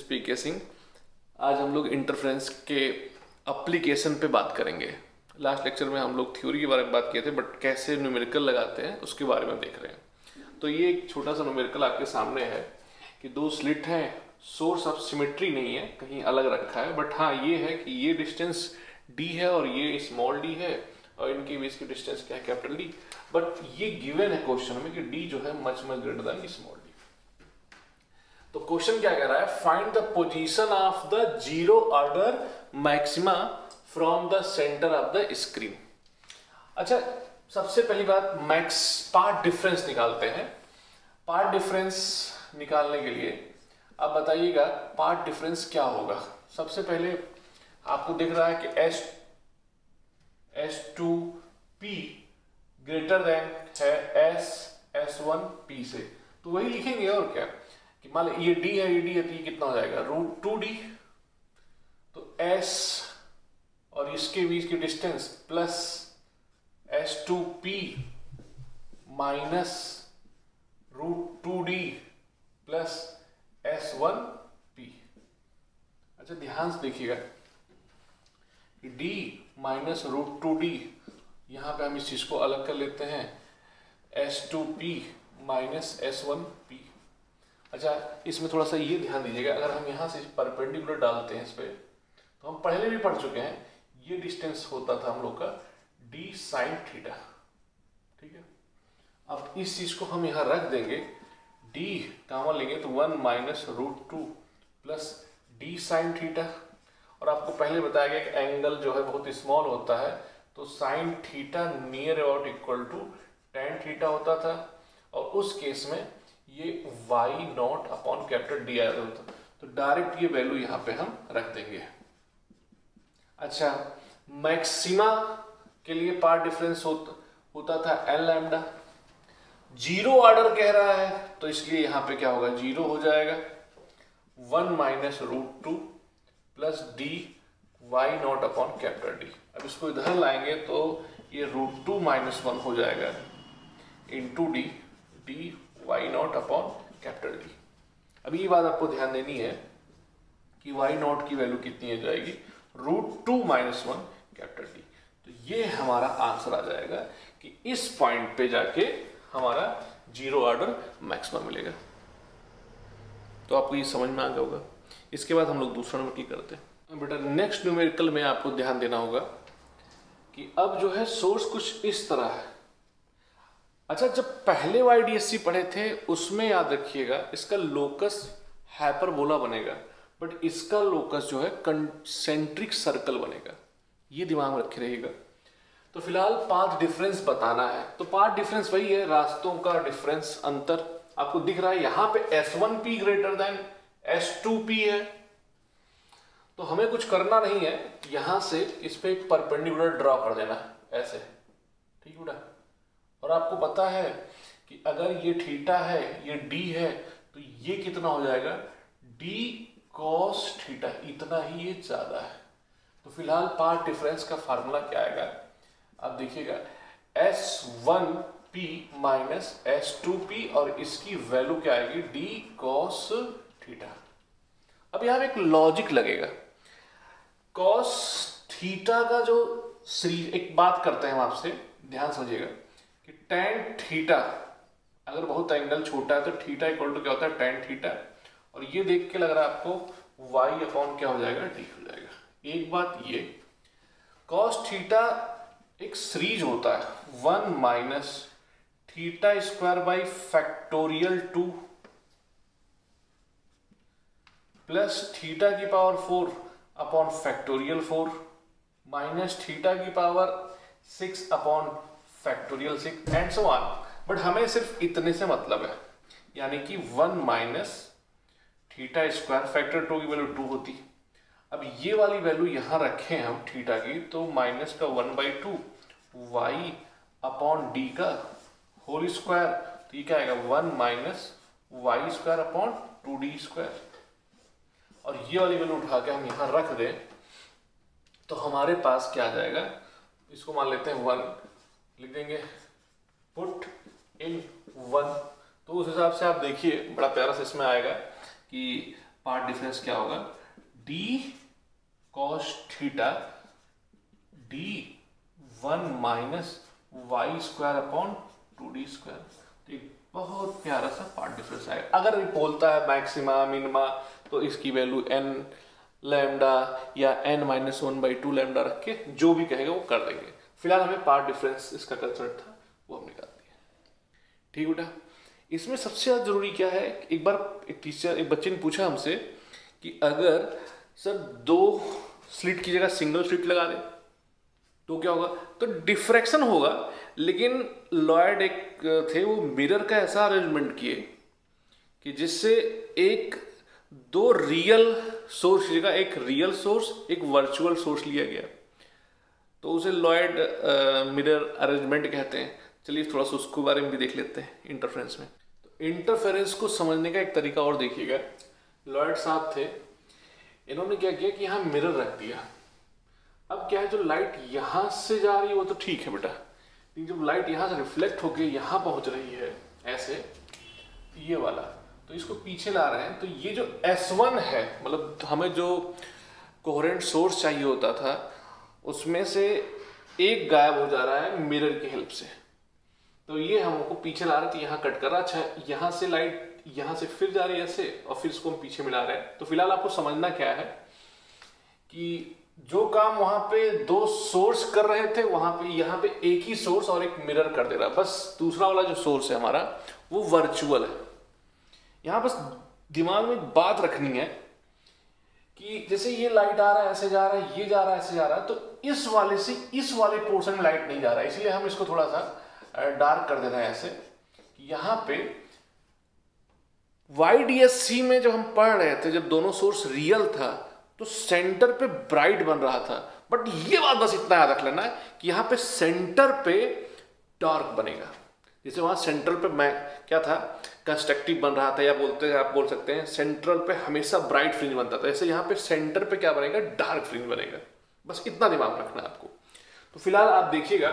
पीके सिंह। आज हम लोग इंटरफेरेंस के एप्लीकेशन पे बात करेंगे। लास्ट लेक्चर में हम लोग थ्योरी के बारे में बात किए थे, बट कैसे न्यूमेरिकल लगाते हैं उसके बारे में देख रहे हैं। तो ये एक छोटा सा न्यूमेरिकल आपके सामने है कि दो स्लिट हैं, सोर्स ऑफ सिमेट्री नहीं है, कहीं अलग रखा है, बट हाँ ये है कि ये डिस्टेंस d है और ये स्मॉल d है और इनके बीच की डिस्टेंस क्या है, कैपिटल D। बट ये गिवन है क्वेश्चन में कि d जो है much greater than small d। तो क्वेश्चन क्या कह रहा है, find the position of the zero order maxima from the centre of the screen. अच्छा, सबसे पहली बात मैक्स पार्ट डिफरेंस निकालते हैं। पार्ट डिफरेंस निकालने के लिए अब बताइएगा पार्ट डिफरेंस क्या होगा। सबसे पहले आपको दिख रहा है कि S2P ग्रेटर देन है S1P से, तो वही लिखेंगे और क्या कि मान लीजिए ये D है, ये D है, तो ये कितना हो जाएगा √2D। तो S और इसके बीच की distance plus S2P minus √2D plus S1P। अच्छा ध्यान से देखिएगा D माइनस √2D, यहाँ पे हम इस चीज को अलग कर लेते हैं, S2P माइनस S1P। अच्छा इसमें थोड़ा सा ये ध्यान दीजिएगा, अगर हम यहाँ से परपेंडिकुलर डालते हैं इस पे, तो हम पहले भी पढ़ चुके हैं, ये डिस्टेंस होता था हम लोग का D sin थीटा। ठीक है, अब इस चीज को हम यहाँ रख देंगे, D कॉमन लेंगे तो 1 minus √2 plus D sin theta. और आपको पहले बताया गया कि एंगल जो है बहुत स्मॉल होता है, तो sine theta near about equal to tan theta होता था, और उस केस में ये y0 अपॉन कैपिटल D आया होता। तो डायरेक्ट ये वैल्यू यहाँ पे हम रख देंगे। अच्छा मैक्सिमा के लिए पार्ट डिफरेंस होता था L लैम्डा। जीरो ऑर्डर कह रहा है तो इसलिए यहाँ पे क्या होगा, जीरो हो जाएगा, 1 minus √2 plus D y0 upon capital D। अब इसको इधर लाएंगे तो ये √2 माइनस 1 हो जाएगा into D y0 upon capital D। अब ये बात आपको ध्यान देनी है कि y0 की वैल्यू कितनी हो जाएगी, √2 माइनस 1 कैपिटल D। तो ये हमारा आंसर आ जाएगा कि इस पॉइंट पे जाके हमारा जीरो ऑर्डर मैक्सिमम मिलेगा। तो आपको ये समझ में आ गया होगा। इसके बाद हम लोग दूसरा न्यूमेरिकल करते हैं। बेटा नेक्स्ट न्यूमेरिकल में आपको ध्यान देना होगा कि अब जो है सोर्स कुछ इस तरह है। अच्छा जब पहले YDSC पढ़े थे उसमें याद रखिएगा इसका लोकस हाइपरबोला बनेगा, बट इसका लोकस जो है कंसेंट्रिक सर्कल बनेगा, ये दिमाग में रखे रहिएगा। तो फिलहाल पाथ डिफरेंस बताना है, तो पाथ डिफरेंस वही है, रास्तों का डिफरेंस, अंतर। आपको दिख रहा है यहाँ पे S1P ग्रेटर देन S2P है, तो हमें कुछ करना नहीं है, यहां से इस पे एक परपेंडिकुलर ड्रॉ कर देना ऐसे। ठीक है बेटा, और आपको पता है कि अगर ये थीटा है, ये D है, तो ये कितना हो जाएगा, D cos थीटा, इतना ही ये ज्यादा है। तो फिलहाल पार्ट डिफरेंस का फार्मूला क्या आएगा, अब देखिएगा S1P माइनस S2P और इसकी वैल्यू क्या आएगी, D cos थीटा। अब यहां एक लॉजिक लगेगा, cos थीटा का जो सीरीज, एक बात करते हैं हम आपसे, ध्यान समझिएगा कि tan थीटा अगर बहुत एंगल छोटा है तो थीटा इक्वल टू क्या होता है, tan थीटा। और ये देख के लग रहा है आपको y अपॉन क्या हो जाएगा, d हो जाएगा। एक बात ये, cos थीटा एक सीरीज होता है, 1 minus theta square by factorial 2 plus theta की power 4 upon factorial 4 minus theta की power 6 upon factorial 6 and so on. But हमें सिर्फ इतने से मतलब है, यानी कि 1 माइनस थीटा स्क्वायर, फैक्टर 2 की वैल्यू 2 होती। अब ये वाली वैल्यू यहां रखें हम थीटा की, तो माइनस का 1/2 y अपॉन d का होल स्क्वायर, तो ये क्या आएगा, 1 minus y square upon 2d square. और ये वाली वैल्यू उठा के हम यहां रख दें तो हमारे पास क्या आ जाएगा, इसको मान लेते हैं 1, लिख देंगे पुट इन 1। तो उस हिसाब से आप देखिए बड़ा प्यारा सा इसमें आएगा कि पाथ डिफरेंस क्या होगा, d cos theta d1 minus y square upon 2d²। तो एक बहुत प्यारा सा पार्ट डिफरेंस आएगा। अगर ये बोलता है मैक्सिमा मिनिमा तो इसकी वैल्यू n लैम्डा या n-1/2 लैम्डा रख के जो भी कहेगा वो कर देंगे। फिलहाल हमें पार्ट डिफरेंस इसका कंसेप्ट था वो हम निकाल दिया। ठीक बेटा, इसमें सबसे ज़्यादा जरूरी क्या है, एक बार एक बच्चे ने पूछा हमसे कि अगर सर 2 स्लिट की जगह सिंगल स्लिट लगा दे तो क्या होगा, तो डिफ्रैक्शन होगा। लेकिन लॉयड एक थे वो मिरर का ऐसा अरेंजमेंट किए कि जिससे दो रियल सोर्स की जगह एक रियल सोर्स एक वर्चुअल सोर्स लिया गया, तो उसे लॉयड मिरर अरेंजमेंट कहते हैं। चलिए थोड़ा सा उसके बारे में भी देख लेते हैं इंटरफेरेंस में। तो इंटरफेरेंस को समझने का एक तरीका और देखिएगा। लॉयड साहब थे, इन्होंने क्या किया कि यहाँ मिरर रख दिया। अब क्या है, जो लाइट यहाँ से जा रही है वो तो ठीक है बेटा, लेकिन जब लाइट यहाँ से रिफ्लेक्ट होके यहाँ पहुँच रही है ऐसे, ये वाला, तो इसको पीछे ला रहे हैं। तो ये जो S1 है, मतलब हमें जो कोहेरेंट सोर्स चाहिए होता था उसमें से एक गायब हो जा रहा है मिरर की हेल्प से। तो ये हमको पीछे ला रहे हैं, तो यहाँ कट कर रहा। अच्छा, यहाँ से लाइट यहाँ से फिर जा रही है ऐसे, और फिर इसको हम पीछे मिला रहे हैं। तो फिलहाल आपको समझना क्या है कि जो काम वहां पे 2 सोर्स कर रहे थे वहां पे यहाँ पे एक ही सोर्स और एक मिरर कर दे रहा। बस दूसरा वाला जो सोर्स है हमारा वो वर्चुअल है। यहाँ बस दिमाग में बात रखनी है कि जैसे ये लाइट आ रहा है ऐसे जा रहा है, ये जा रहा है ऐसे जा रहा है, तो इस वाले से इस वाले पोर्शन में लाइट नहीं जा रहा है, इसलिए हम इसको थोड़ा सा डार्क कर दे रहे हैं ऐसे। यहाँ पे YDSC में जब हम पढ़ रहे थे, जब दोनों सोर्स रियल था तो सेंटर पे ब्राइट बन रहा था। बट ये बात बस इतना याद रख लेना है कि यहाँ पे सेंटर पे डार्क बनेगा। जैसे वहां सेंट्रल पे मैं क्या था, कंस्ट्रक्टिव बन रहा था, या आप बोल सकते हैं सेंट्रल पे हमेशा ब्राइट फ्रिंज बनता था, ऐसे यहाँ पे सेंटर पे क्या बनेगा, डार्क फ्रिंज बनेगा। बस इतना दिमाग रखना है आपको। तो फिलहाल आप देखिएगा,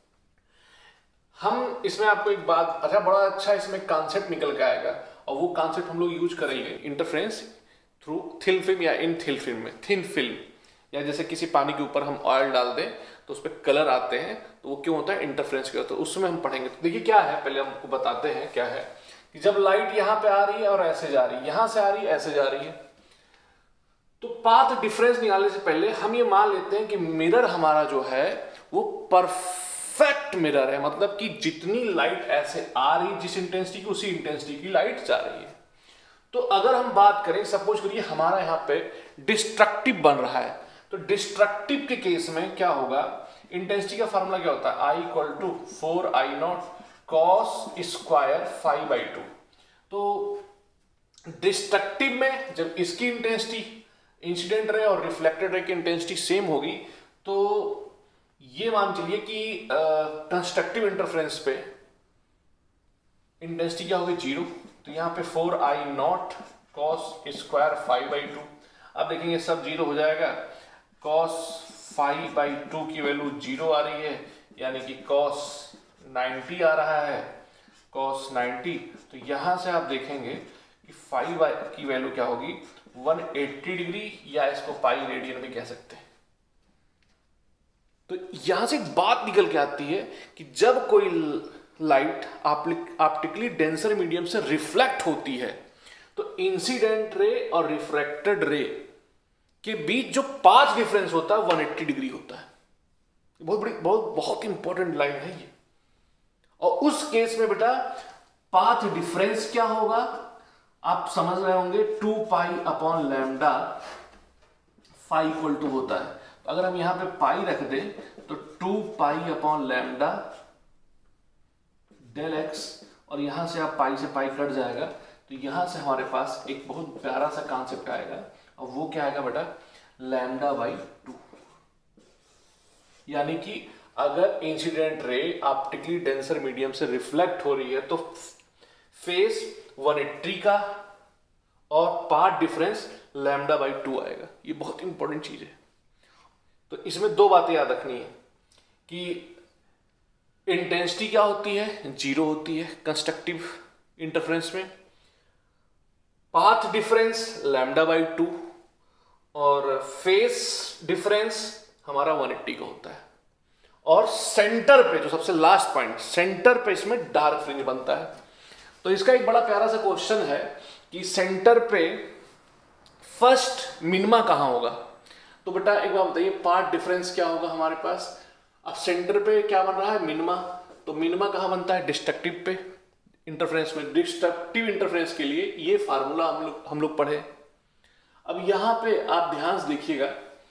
हम इसमें आपको एक बात, अच्छा बड़ा अच्छा इसमें कॉन्सेप्ट निकल के आएगा, और वो कॉन्सेप्ट हम लोग यूज करेंगे इंटरफेरेंस थ्रू थिन फिल्म या इन थिन फिल्म में। थिन फिल्म, या जैसे किसी पानी के ऊपर हम ऑयल डाल दें तो उस पर कलर आते हैं, तो वो क्यों होता है, इंटरफेरेंस क्यों होता है, उसमें हम पढ़ेंगे। तो देखिए क्या है, पहले हमको बताते हैं क्या है कि जब लाइट यहाँ पे आ रही है और ऐसे जा रही है, यहां से आ रही है ऐसे जा रही है, तो पाथ डिफरेंस निकालने से पहले हम ये मान लेते हैं कि मिरर हमारा जो है वो परफेक्ट मिरर है। मतलब कि जितनी लाइट ऐसे आ रही, जिस इंटेंसिटी की उसी इंटेंसिटी की लाइट जा रही है। तो अगर हम बात करें, सपोज करिए हमारा यहाँ पे डिस्ट्रक्टिव बन रहा है, तो डिस्ट्रक्टिव के केस में क्या होगा, इंटेंसिटी का फार्मूला क्या होता है, I = 4I0 cos स्क्वायर φ/2। तो डिस्ट्रक्टिव में जब इसकी इंटेंसिटी इंसिडेंट रे और रिफ्लेक्टेड रे की इंटेंसिटी सेम होगी, तो ये मान चलिए कि कंस्ट्रक्टिव इंटरफेरेंस पे इंटेंसिटी क्या होगी, 0। तो यहाँ पे 4I0 cos स्क्वायर φ/2। अब देखेंगे सब 0 हो जाएगा, cos φ/2 की वैल्यू 0 आ रही है, यानी कि cos 90 आ रहा है, cos 90। तो यहां से आप देखेंगे कि फाई की वैल्यू क्या होगी, 180 डिग्री, या इसको पाई रेडियन भी कह सकते हैं। तो यहां से एक बात निकल के आती है कि जब कोई लाइट ऑप्टिकली डेंसर मीडियम से रिफ्लेक्ट होती है, तो इंसिडेंट रे और रिफ्रैक्टेड रे के बीच जो पाथ डिफरेंस होता है 180 डिग्री होता है। बहुत इंपॉर्टेंट लाइन है ये। और उस केस में बेटा पाथ डिफरेंस क्या होगा, आप समझ रहे होंगे, 2π/λ फाई इक्वल टू होता है। तो अगर हम यहां पे पाई रख दें तो 2π/λ डेल x, और यहां से आप पाई से पाई कट जाएगा, तो यहां से हमारे पास एक बहुत प्यारा सा कॉन्सेप्ट आएगा, और वो क्या आएगा बेटा, λ/2। यानी कि अगर incident ray optically denser medium से रिफ्लेक्ट हो रही है तो फेस 180 का और पाथ डिफरेंस λ/2 आएगा। ये बहुत इंपॉर्टेंट चीज है। तो इसमें 2 बातें याद रखनी है कि इंटेंसिटी क्या होती है, 0 होती है कंस्ट्रक्टिव इंटरफेरेंस में, पाथ डिफरेंस लैम्डा बाई 2 और फेस डिफरेंस हमारा 180 का होता है। और सेंटर पे जो सबसे लास्ट पॉइंट, सेंटर पे इसमें डार्क फ्रिंज बनता है। तो इसका एक बड़ा प्यारा सा क्वेश्चन है कि सेंटर पे फर्स्ट मिनिमा कहां होगा। तो बेटा एक बात बताइए, पाथ डिफरेंस क्या होगा हमारे पास। अब सेंटर पे क्या बन रहा है, मिनिमा। तो मिनिमा कहां बनता है, डिस्ट्रक्टिव पे इंटरफेरेंस में। डिस्ट्रक्टिव इंटरफेरेंस के लिए ये फार्मूला हम लोग पढ़े। अब यहां पे आप ध्यान से देखिएगा,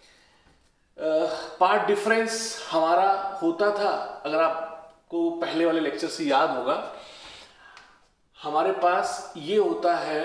पार्ट डिफरेंस हमारा होता था, अगर आपको पहले वाले लेक्चर से याद होगा, हमारे पास ये होता है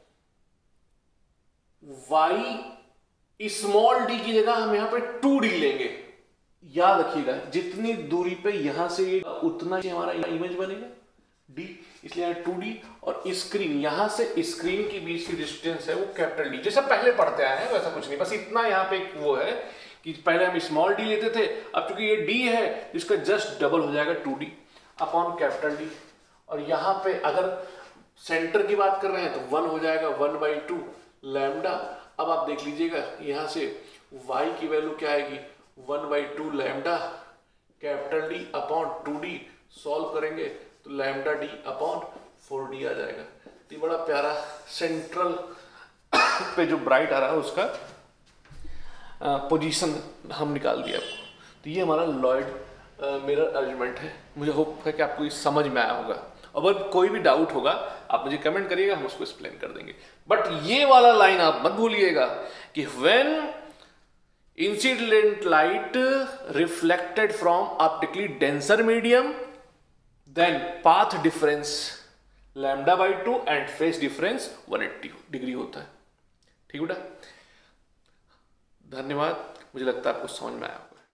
y स्मॉल डी की जगह हम यहां पे 2d लेंगे। याद रखिएगा, जितनी दूरी पे यहां से उतना ही हमारा इमेज बनेगा d, इसलिए यहाँ 2d। और स्क्रीन, यहां से स्क्रीन के बीच की डिस्टेंस है वो कैपिटल डी, जैसा पहले पढ़ते आए हैं वैसा कुछ नहीं, बस इतना यहाँ पे एक वो है कि पहले हम स्मॉल डी लेते थे, अब चूंकि ये डी है इसका जस्ट डबल हो जाएगा 2d अपॉन कैपिटल डी। और यहाँ पे अगर सेंटर की बात कर रहे हैं तो 1 हो जाएगा 1/2 लैम्डा। अब आप देख लीजिएगा यहाँ से y की वैल्यू क्या आएगी, 1/2 lambda capital D upon 2d। Solve करेंगे तो लैम्डा डी अपॉन 4d आ जाएगा। तो बड़ा प्यारा सेंट्रल पे जो ब्राइट आ रहा है उसका पोजीशन हम निकाल दिया आपको। तो ये हमारा लॉयड मिरर अरेंजमेंट है। मुझे होप है कि आपको ये समझ में आया होगा। अगर कोई भी डाउट होगा आप मुझे कमेंट करिएगा, हम उसको एक्सप्लेन कर देंगे। बट ये वाला लाइन आप मत भूलिएगा कि when incident light reflected from optically denser medium then path difference λ/2 and phase difference 180 degree होता है। ठीक बेटा, धन्यवाद। मुझे लगता है आपको समझ में आया।